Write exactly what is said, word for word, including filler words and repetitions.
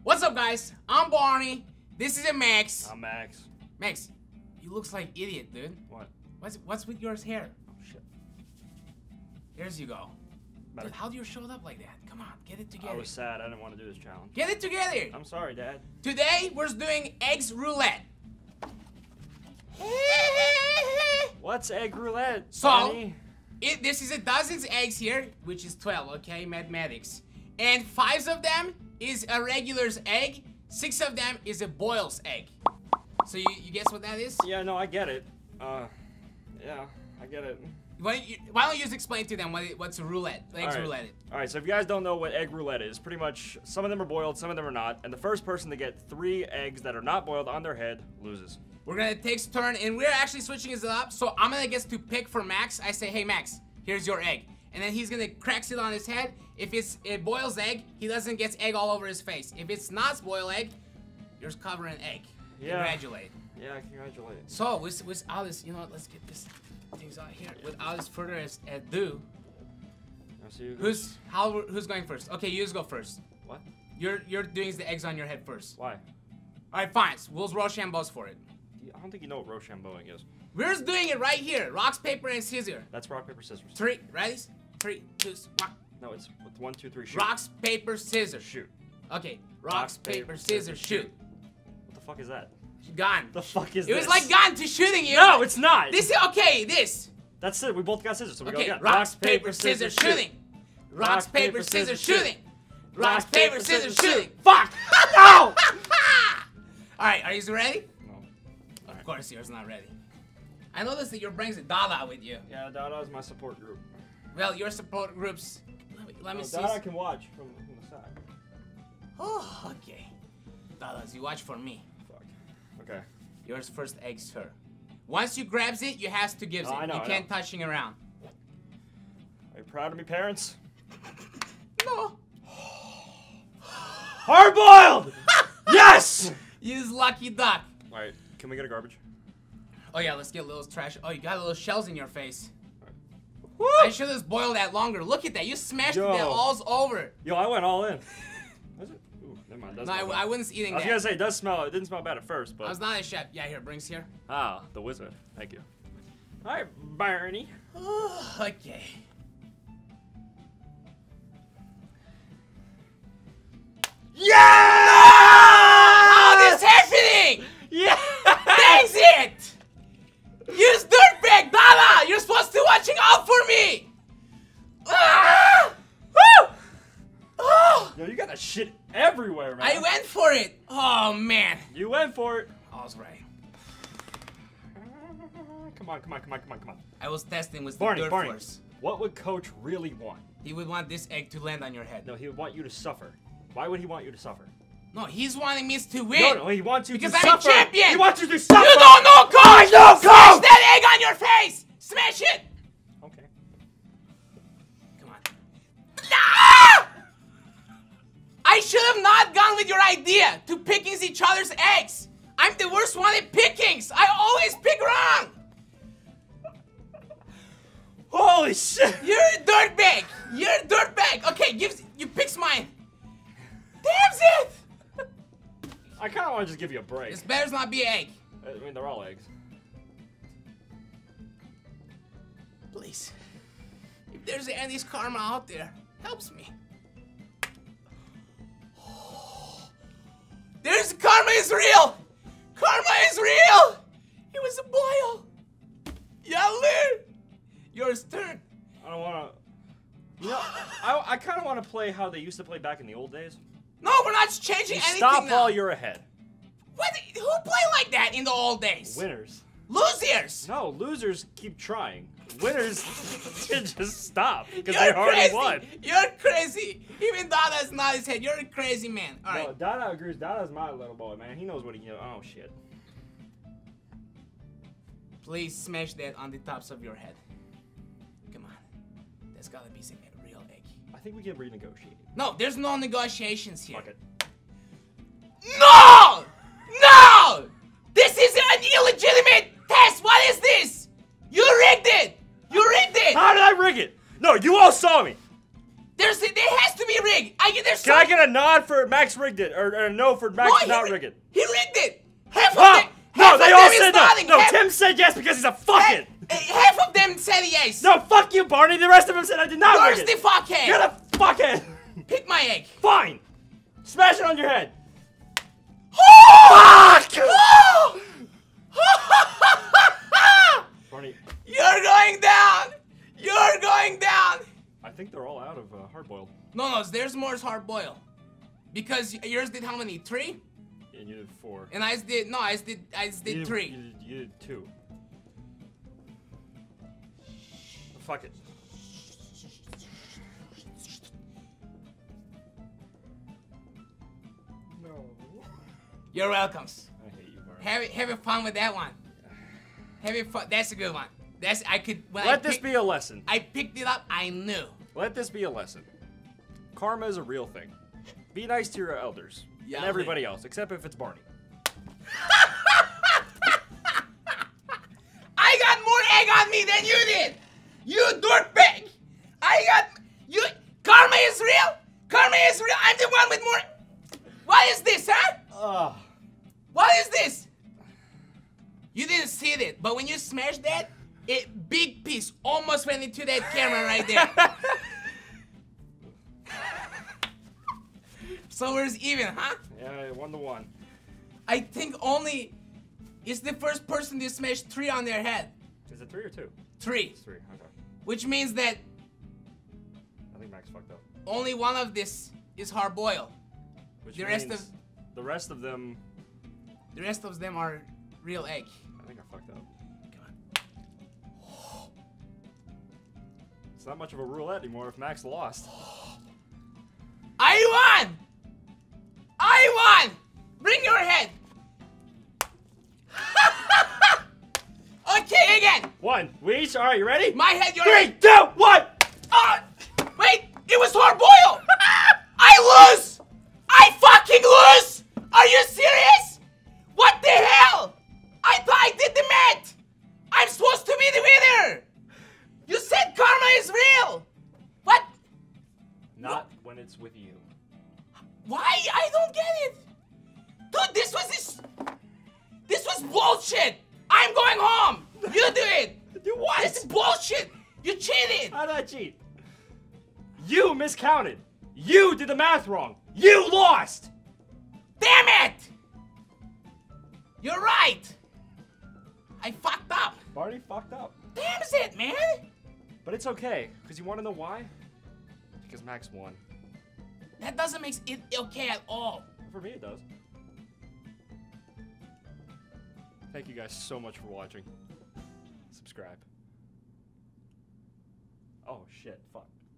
What's up, guys? I'm Barney. This is a Max. I'm Max. Max, you looks like idiot, dude. What? What's what's with yours hair? Oh shit. There's you go. Better. Dude, how do you show up like that? Come on, get it together. I was sad. I didn't want to do this challenge. Get it together. I'm sorry, Dad. Today we're doing eggs roulette. What's egg roulette? So, Barney? it this is a dozen eggs here, which is twelve. Okay, mathematics. And five of them is a regular's egg. Six of them is a boil's egg. So you, you guess what that is? Yeah, no, I get it. Uh, yeah, I get it. Why don't you, why don't you just explain to them what it, what's a roulette? Eggs All right. roulette. All right, so if you guys don't know what egg roulette is, pretty much some of them are boiled, some of them are not, and the first person to get three eggs that are not boiled on their head loses. We're gonna take a turn, and we're actually switching this up. So I'm gonna get to pick for Max. I say, hey Max, here's your egg, and then he's gonna cracks it on his head. If it's a boiled egg, he doesn't get egg all over his face. If it's not boiled egg, you're covering egg. Yeah. Congratulate. Yeah, congratulate. So with without this, you know what? Let's get this things out here. Without this further ado, who's how who's going first? Okay, you just go first. What? You're you're doing the eggs on your head first. Why? All right, fine. So we'll Rochambeau's for it. I don't think you know what Rochambeauing is. We're just doing it right here. Rocks, paper, and scissors. That's rock, paper, scissors. Three. Ready? Three, two, one. No, it's one, two, three, shoot. Rocks, paper, scissors. Shoot. Okay. Rocks, Rocks paper, paper, scissors, shoot. What the fuck is that? Gun. The fuck is it this? It was like gun to shooting you. No, it's not. This is okay. This. That's it. We both got scissors, so we okay. go again. Rocks, paper, scissors, shooting. Rocks, paper, scissors, shooting. Rocks, paper, scissors, shooting. Fuck! No! All right, are you ready? No. Of right. course, yours not ready. I noticed that your brings a Dada with you. Yeah, Dada is my support group. Well, your support groups. Let me, let me no, see. Dada can watch from, from the side. Oh, okay. Dadas, you watch for me. Fuck. Okay. Yours first egg, sir. Once you grabs it, you has to give oh, it. I know, you I can't know. touching around. Are you proud of me, parents? No. Hard boiled! Yes! Use lucky duck. All right, can we get a garbage? Oh yeah, let's get little trash. Oh, you got little shells in your face. Woo! I should have boiled that longer. Look at that. You smashed Yo. that all's over. Yo, I went all in. Was it? Ooh, never mind. Does No, I, I wasn't eating I was that. gonna say it does smell. It didn't smell bad at first, but I was not a chef. Yeah, here, brings here. Ah, the wizard. Thank you. All right, Barney. Oh, okay. Yeah! How is happening? Yeah! That's it! You dirtbag, Dada! You're supposed to watching out for me! Ah! Woo! Oh! Yo, you got that shit everywhere, man. I went for it! Oh, man. You went for it. I was right. Come on, come on, come on, come on, come on. I was testing with Barney, the dirt Barney, force. what would Coach really want? He would want this egg to land on your head. No, he would want you to suffer. Why would he want you to suffer? No, he's wanting me to win. No, no, he wants you because to I'm suffer. a champion. He wants you to suffer. You don't know, Coach. I know, Coach. Smash that egg on your face. Smash it. Okay. Come on. Ah! I should have not gone with your idea to picking each other's eggs. I'm the worst one at pickings. I always pick wrong. Holy shit. You're a dirtbag. You're a dirtbag. Okay, give you picks mine. Damn it. I kind of want to just give you a break. This better not be an egg. I mean, they're all eggs. Please. If there's Andy's karma out there, helps me. There's karma is real. Karma is real. It was a boil. Yaller. Yours turn. I don't want to. You know, I, I kind of want to play how they used to play back in the old days. No, we're not changing You anything stop now. while you're ahead. What? Who play like that in the old days? Winners. Losers. No, losers keep trying. Winners just stop because You're they already crazy. won. You're crazy. Even Dada's not his head. You're a crazy man. All right. No, Dada agrees. Dada's my little boy, man. He knows what he. Oh shit. Please smash that on the tops of your head. Come on. There's gotta be some real egg. I think we can renegotiate. No, there's no negotiations here. Fuck it. No! No! This is an illegitimate test! What is this? You rigged it! You rigged it! How did I rig it? No, you all saw me. There's, it has to be rigged! egg. I get there's Can I get a nod for Max rigged it, or, or a no for Max no, did not he, rig it? He rigged it. Half Ah! of them. No, half they of all them is said no. nodding. No, half, Tim said yes because he's a fucking. half, half of them said yes. No, fuck you, Barney. The rest of them said I did not You're rig the it. fuckhead. You're the fuckhead. Pick my egg. Fine. Smash it on your head. Fuck! Barney. You're going down. You're going down. I think they're all out of uh, hard boiled. No, no, there's more hard boil. Because yours did how many? Three? And you did four. And I did, no, I did, I did You did, three. You did, you did two. Fuck it. No. You're welcome. I hate you, Barney. Have, having fun with that one. Having fun, that's a good one. That's, I could, when Let I this picked, be a lesson. I picked it up, I knew. Let this be a lesson. Karma is a real thing. Be nice to your elders. Yeah, and everybody else, except if it's Barney. I got more egg on me than you did! You dirtbag! I got, you, karma is real? Karma is real, I'm the one with more, what is this, huh? Ugh. What is this? You didn't see it, but when you smashed that, it big piece almost went into that camera right there. So we're even, huh? Yeah, one to one. I think only is the first person to smash three on their head. Is it three or two? Three. It's three, okay. Which means that I think Max fucked up. only one of this is hard boiled. Which The means rest of the rest of them, the rest of them are real egg. I think I fucked up. Come on. It's not much of a roulette anymore if Max lost. I won! I won! Bring your head! Okay, again! One. We each. All right, you ready? My head, your Three, head! two, one. Uh, wait! It was hard boiled! I lose! I fucking lose! Are you serious? What the hell? I thought I did the math! I'm supposed to be the winner! You said karma is real! What? Not when it's with you. Why? I don't get it! Dude, this was this... This was bullshit! I'm going home! You do it! Do what? This is bullshit! You cheated! How did I cheat? You miscounted. You did the math wrong. You lost. Damn it! You're right! I fucked up! Barney fucked up. Damn it, man! But it's okay, because you want to know why? Because Max won. That doesn't make it okay at all. For me, it does. Thank you guys so much for watching. Subscribe. Oh, shit. Fuck.